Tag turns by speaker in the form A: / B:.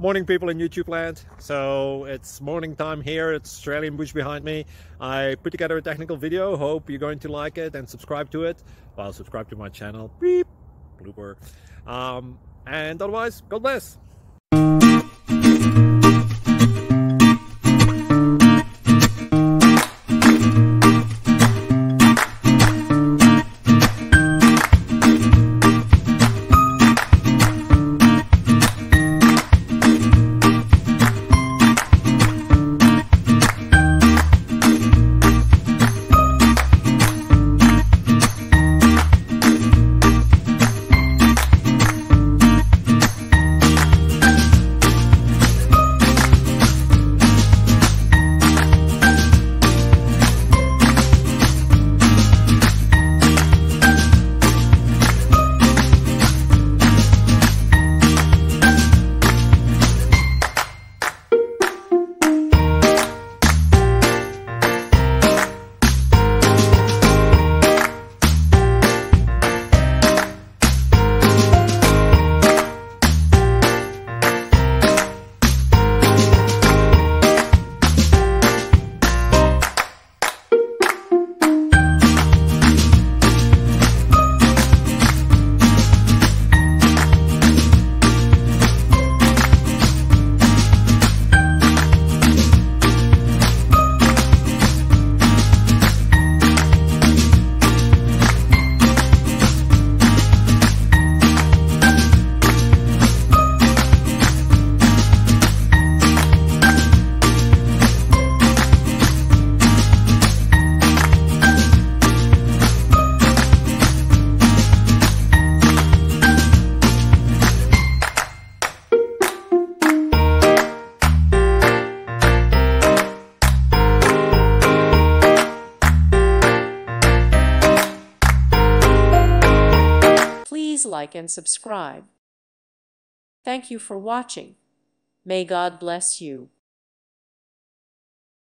A: Morning, people in YouTube land. So it's morning time here. It's Australian bush behind me. I put together a technical video. Hope you're going to like it and subscribe to it. Well, subscribe to my channel. Beep, blooper. And otherwise, God bless.
B: Please like and subscribe. Thank you for watching. May God bless you.